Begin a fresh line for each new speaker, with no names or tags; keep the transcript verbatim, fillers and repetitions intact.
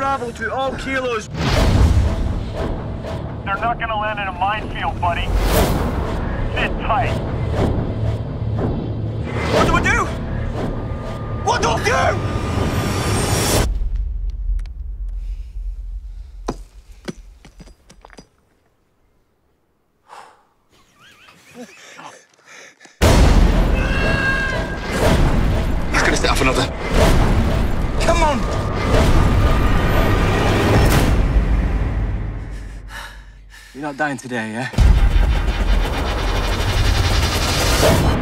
Bravo to all kilos.
They're not gonna land in a minefield, buddy. Sit tight.
What do we do? What do we do?
He's gonna set off another.
Come on!
You're not dying today, yeah?